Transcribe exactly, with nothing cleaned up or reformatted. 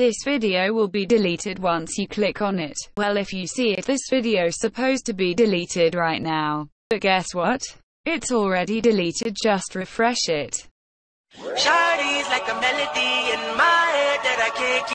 This video will be deleted once you click on it. Well, if you see it, this video's supposed to be deleted right now. But guess what? It's already deleted, just refresh it. Shawty's like a melody in my head that I can't keep